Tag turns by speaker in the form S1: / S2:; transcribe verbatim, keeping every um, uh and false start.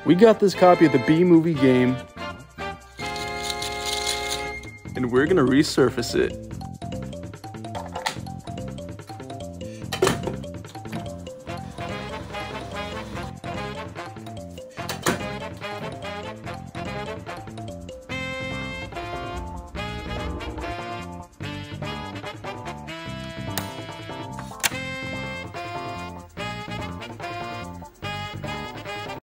S1: We got this copy of the B-movie game, and we're gonna resurface it.